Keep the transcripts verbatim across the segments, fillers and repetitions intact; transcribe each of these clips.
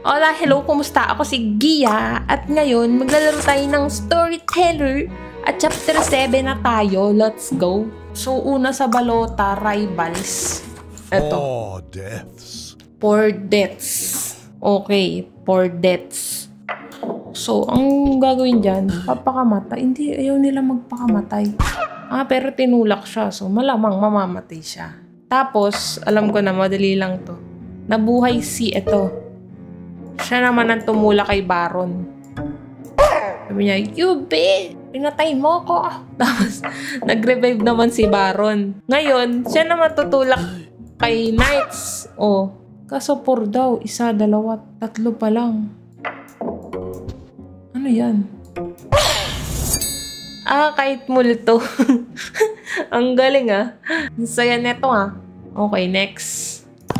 Hola, hello, kumusta? Ako si Gia at ngayon maglalaro tayo ng Storyteller at chapter seven na tayo. Let's go. So, una sa balota, Rivals. Ito. Four deaths. Four deaths. Okay, four deaths. So, ang gagawin dyan, papakamatay. Hindi, ayaw nila magpakamatay. Ah, pero tinulak siya. So, malamang mamamatay siya. Tapos, alam ko na, madali lang to. Nabuhay si ito. Siya naman ang tumula kay Baron. Sabi niya, Yubi, pinatay mo ko. Tapos, nag-revive naman si Baron. Ngayon, siya naman tutulak kay Knights. Oh, kaso por daw, isa, dalawa, tatlo pa lang. Ano yan? Ah, kahit multo. Ang galing ah. Ang saya neto ah. Okay, next.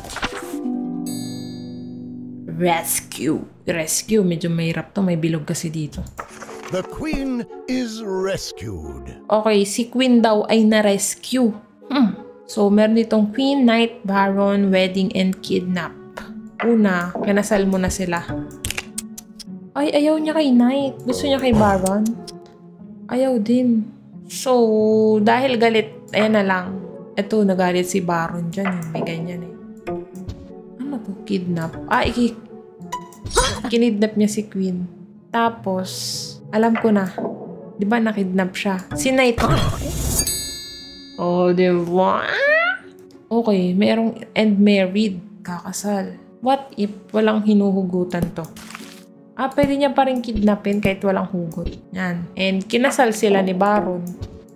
Rescue. Rescue. Medyo mahirap to. May bilog kasi dito. The queen is rescued. Okay, si Queen daw ay na-rescue. Hmm. So, meron ditong Queen, Knight, Baron, Wedding, and Kidnap. Una, kinasal mo na sila. Ay, ayaw niya kay Knight. Gusto niya kay Baron. Ayaw din. So, dahil galit, ayan na lang. Ito, nagalit si Baron dyan. May ganyan eh. Ano to? Kidnap. Ah, iki... Kinidnap niya si Queen. Tapos, alam ko na. Di ba nakidnap siya? Si Knight. Oh, di ba? Okay, merong and married. Kakasal. What if walang hinuhugutan to? Ah, pwede niya pa rin kidnapin kahit walang hugot. Yan. And kinasal sila ni Baron.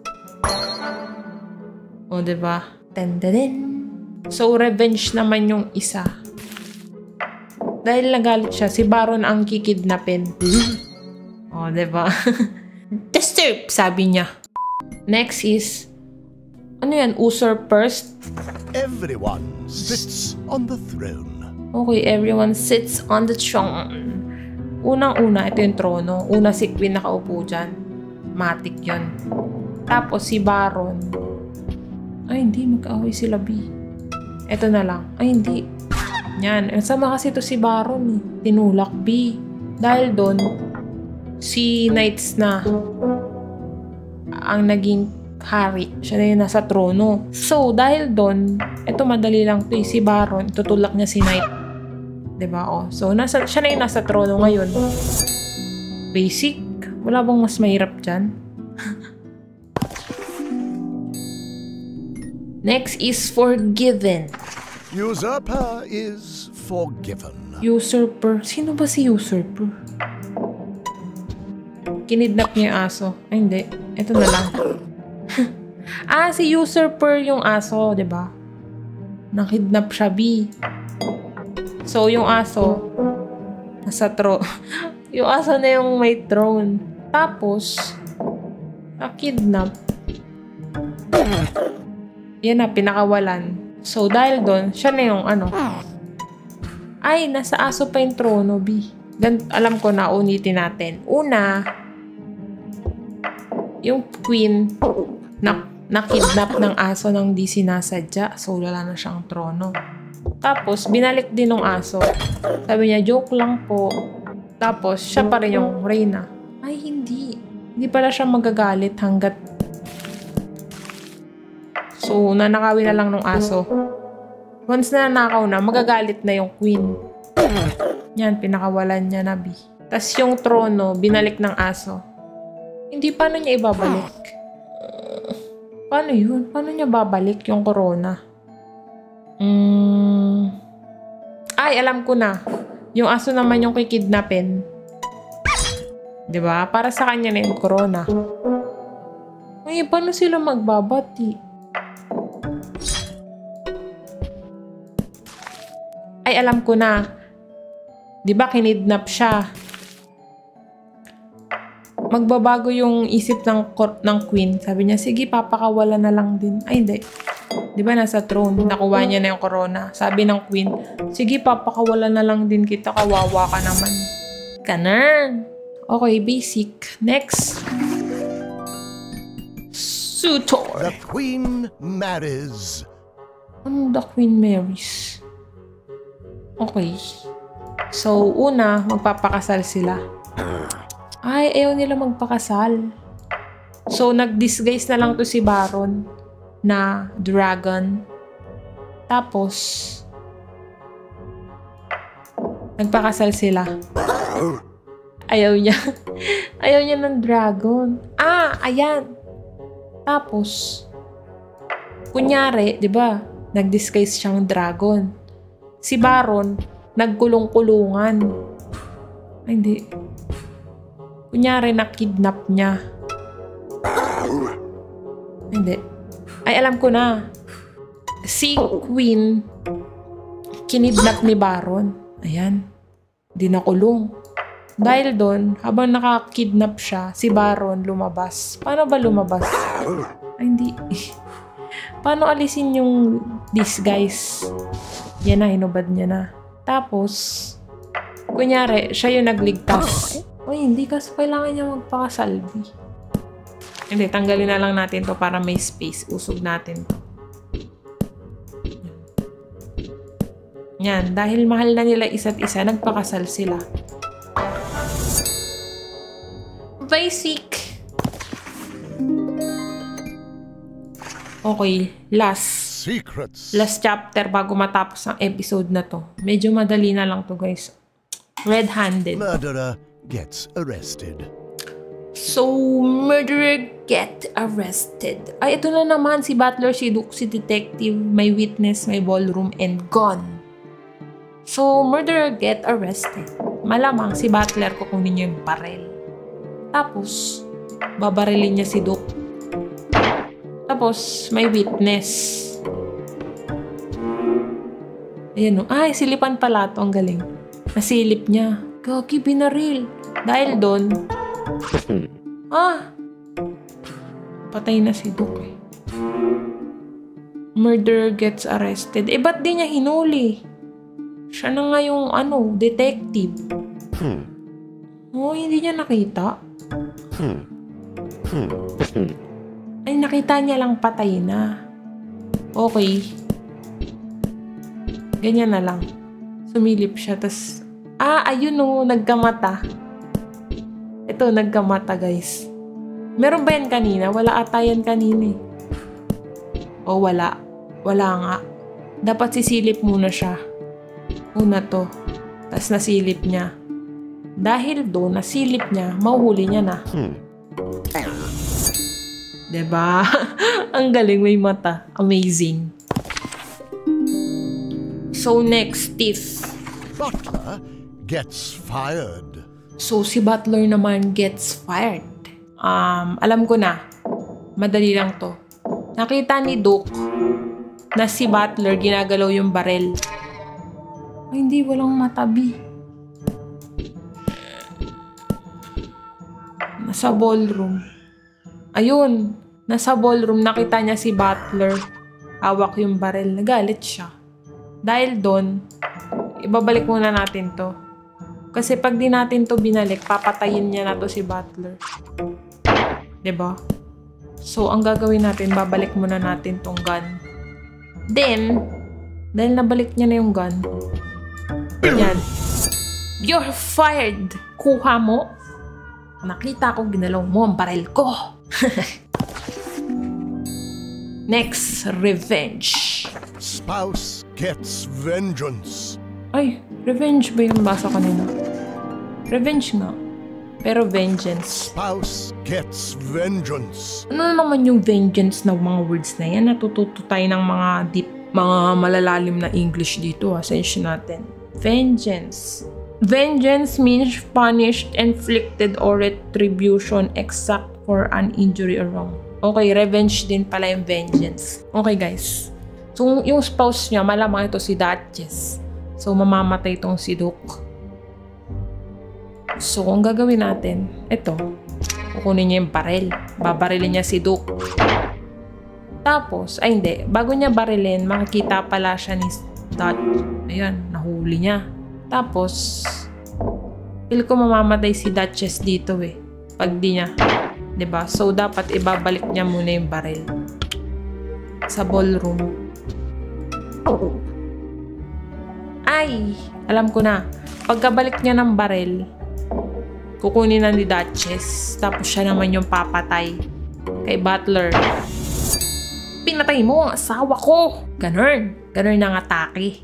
O, diba? Tenderen. So, revenge naman yung isa. Dahil nagalit siya, si Baron ang kikidnapin. O, diba? Disturb, sabi niya. Next is, ano yan? Usurpers? Everyone sits on the throne. Okay, everyone sits on the throne. Unang-una, ito yung trono. Una si Queen nakaupo dyan. Matic yun. Tapos si Baron. Ay, hindi. Mag-away sila, B. Ito na lang. Ay, hindi. Yan. Sama kasi ito si Baron, eh. Tinulak, B. Dahil doon, si Knights na ang naging hari. Siya na yung nasa trono. So, dahil doon, ito madali lang ito, eh. Si Baron, tutulak niya si Knight. Diba? Oh. So, nasa, siya na yung nasa trono ngayon. Basic. Wala bang mas mahirap dyan? Next is forgiven. Usurper is forgiven. Usurper. Sino ba si usurper? Kinidnap niya yung aso. Ay, hindi. Ito na lang. Ah, si usurper yung aso, diba? Nakidnap siya, B. So, yung aso, nasa throne. Yung aso na yung may throne. Tapos, nakidnap. Yan na, pinakawalan. So, dahil doon, siya na yung ano. Ay, nasa aso pa yung trono, B. Gan alam ko na, unitin natin. Una, yung queen, na nakidnap ng aso ng di sinasadya. So, wala na siyang trono. Tapos, binalik din ng aso. Sabi niya, joke lang po. Tapos, siya pa rin yung reyna. Ay, hindi. Hindi pala siya magagalit hanggat... So, nanakawin na lang ng aso. Once na nanakaw na, magagalit na yung queen. Yan, pinakawalan niya na, B. Tapos, yung trono, binalik ng aso. Hindi, paano niya ibabalik? Uh, paano yun? Paano niya babalik yung corona? Mm. Ay, alam ko na. Yung aso naman yung kikidnapin. Diba? Para sa kanya na yung corona. Ay, paano sila magbabati? Ay, alam ko na. Diba kinidnap siya? Magbabago yung isip ng, ng queen. Sabi niya, sige, papakawala na lang din. Ay, hindi. Di ba nasa throne, nakuha niya na yung corona. Sabi ng queen, sige, papakawala na lang din kita, kawawa ka naman. Kanan. Okay, basic. Next. Suitor. The queen marries. Ano the queen marries? Okay. So, una, magpapakasal sila. Ay, ayaw nila magpakasal. So, nag-disguise na lang to si Baron na dragon. Tapos, nagpakasal sila. Ayaw niya. Ayaw niya ng dragon. Ah, ayan. Tapos, kunyari, di ba, nag-disguise siyang dragon. Si Baron, nagkulong-kulungan. Ay, hindi. Kunyari, nakidnap niya. Hindi. Ay, alam ko na. Si Queen, kinidnap ni Baron. Ayan. Di nakulong. Dahil doon, habang nakakidnap siya, si Baron lumabas. Paano ba lumabas? Ay, hindi. Paano alisin yung disguise? Yan na, hinubad niya na. Tapos, kunyari, siya yung nagligtas. Uy, hindi kasi kailangan niya magpakasalbi. Hindi, tanggalin na lang natin to para may space. Usog natin to. Yan, dahil mahal na nila isa't isa, nagpakasal sila. Basic. Okay, last. Secrets. Last chapter bago matapos ang episode na to. Medyo madali na lang to, guys. Red-handed. Murderer gets arrested. So, murderer get arrested. Ay, ito na naman. Si Butler, si Duke, si Detective, may witness, may ballroom, and gone. So, murderer get arrested. Malamang si Butler kukunin niya yung baril. Tapos, babarilin niya si Duke. Tapos, may witness. Ayan o. Ay, silipan pala ito. Ang galing. Nasilip niya. Gagi, binaril. Dahil doon, ah, patay na si Duke eh. Murderer gets arrested. Eh, ba't di niya hinuli? Siya na nga yung, ano, detective. Hmm. Oh, hindi niya nakita. Hmm. Hmm. Ay, nakita niya lang patay na. Okay. Ganyan na lang. Sumilip siya, tas, ah, ayun o, nagkamata. Ito, nagkamata, guys. Meron ba yan kanina? Wala ata yan kanina eh. O, wala. Wala nga. Dapat sisilip muna siya. Una to. Tas nasilip niya. Dahil doon, nasilip niya, mahuhuli niya na. Hmm. Diba? Ang galing, may mata. Amazing. So, next, Tiff. Butler gets fired. So, si Butler naman gets fired. Um, alam ko na. Madali lang to. Nakita ni Duke na si Butler ginagalaw yung barel. Ay, hindi, walang matabi. Nasa ballroom. Ayun, nasa ballroom, nakita niya si Butler. Hawak yung barel. Nagalit siya. Dahil doon, ibabalik muna natin to. Kasi pag di natin to binalik, papatayin niya na to si Butler. Diba? So, ang gagawin natin, babalik muna natin tong gun. Then, dahil nabalik niya na yung gun, yan. You're fired! Kuha mo. Nakita ko, ginalaw mo ang baril ko. Next, revenge. Spouse gets vengeance. Ay, revenge ba yung basa kanina? Revenge nga. Pero vengeance. Spouse gets vengeance. Ano na naman yung vengeance na mga words na yan? Natututo tayo ng mga deep, mga malalalim na English dito. Asensya natin. Vengeance. Vengeance means punished, inflicted, or retribution exact for an injury or wrong. Okay, revenge din pala yung vengeance. Okay, guys. So, yung spouse niya, malamang ito si Duchess. So, mamamatay itong si Duke. So, kung gagawin natin, ito, kukunin niya yung baril. Babarilin niya si Duke. Tapos, ay hindi, bago niya barilin, makikita pala siya ni Dutch. Ayan, nahuli niya. Tapos, feel ko mamamatay si Duchess dito eh. Pag di niya. Diba? So, dapat ibabalik niya muna yung baril. Sa ballroom. Ay, alam ko na. Pagkabalik niya ng baril, kukunin na ni Duchess. Tapos siya naman yung papatay kay Butler. Pinatay mo ang asawa ko. Ganun. Ganun ang atake.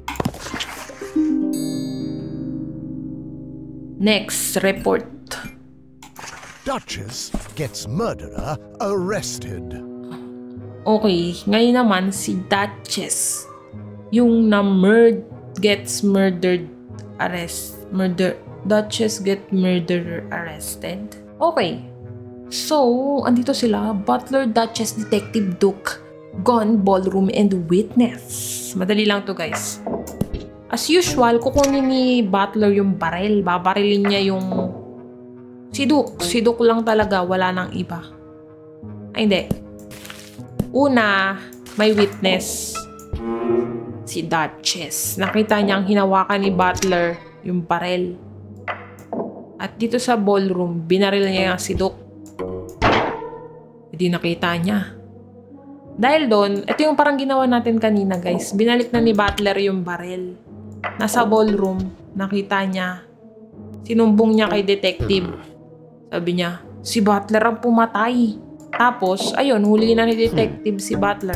Next report. Duchess gets murderer arrested. Okay, ngayon naman si Duchess. Yung na murd gets murdered arrest. Murder. Duchess get murderer arrested. Okay. So, andito sila. Butler, Duchess, Detective Duke, Gun, Ballroom, and Witness. Madali lang to guys. As usual, kukunin ni Butler yung baril. Babarilin niya yung si Duke. Si Duke lang talaga. Wala nang iba. Ay, hindi. Una, may witness. Si Duchess. Nakita niyang hinawakan ni Butler yung baril. At dito sa ballroom, binaril niya si Duke. Hindi nakita niya. Dahil doon, ito yung parang ginawa natin kanina guys. Binalik na ni Butler yung baril. Nasa ballroom, nakita niya. Sinumbong niya kay detective. Sabi niya, si Butler ang pumatay. Tapos, ayun, huli na ni detective si Butler.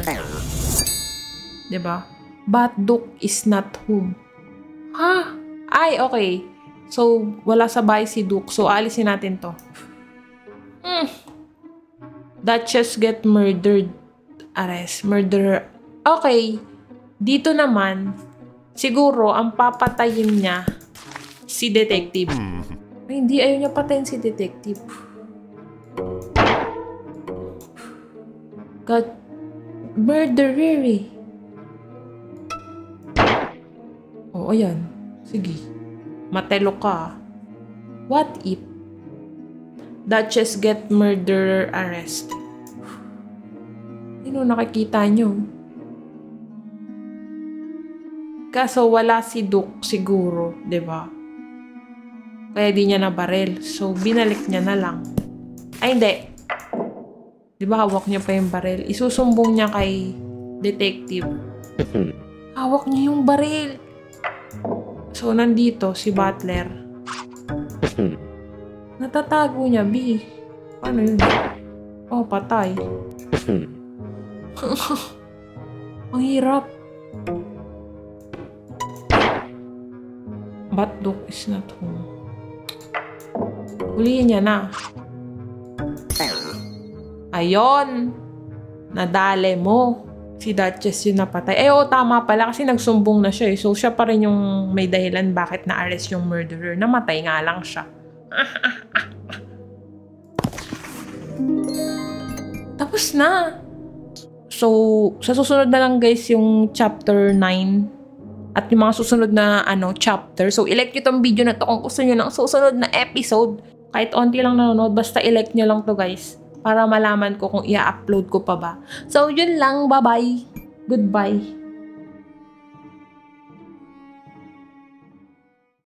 Diba? But Duke is not home. Ha? Ay, okay. So, wala sa bahay si Duke. So, alisin natin to. Hmm. Duchess get murdered. Arrest. Murderer. Okay. Dito naman, siguro, ang papatayin niya, si detective. Ay, hindi. Ayaw niya patayin si detective. God. Murderer eh. Oh, ayan. Sige. Matelo ka. What if Duchess get murderer arrest? Ano nakikita nyo? Kaso wala si Duke siguro, 'di ba? Kaya di niya nabaril. So binalik niya na lang. Ay hindi. 'Di ba hawak niya pa yung baril? Isusumbong niya kay detective. Hawak niya yung baril. So, nandito si Butler. Natatago niya, B. Paano yun? Oh, patay. Ang hirap. But Duke is not home. Huliin niya na. Ayon. Nadale mo. Si Duchess yung napatay. Eh, oo, tama pala kasi nagsumbong na siya eh. So, siya pa rin yung may dahilan bakit na-arrest yung murderer. Namatay nga lang siya. Tapos na. So, sa susunod na lang guys yung chapter nine at yung mga susunod na ano chapter. So, ilike nyo tong video na to kung gusto nyo ng susunod na episode. Kahit onti lang nanonood, basta ilike nyo lang to guys. Para malaman ko kung i-upload ko pa ba. So, yun lang. Bye-bye. Goodbye.